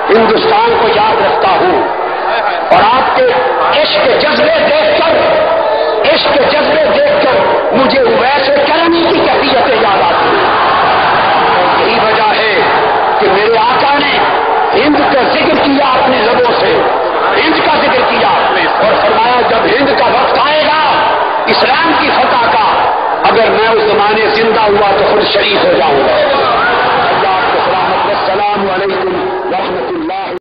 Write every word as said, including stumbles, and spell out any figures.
हिंदुस्तान को याद रखता हूं और आपके इश्क जज्बे देखकर इश्क जज्बे देखकर मुझे वैसे करनी की कैफियतें याद आती हैं। यही वजह है कि मेरे आका ने हिंद का जिक्र किया अपने लबों से, हिंद का जिक्र किया और फरमाया जब हिंद का वक्त आएगा इस्लाम की फतह का, अगर मैं उस जमाने जिंदा हुआ तो खुद शरीक हो जाऊंगा।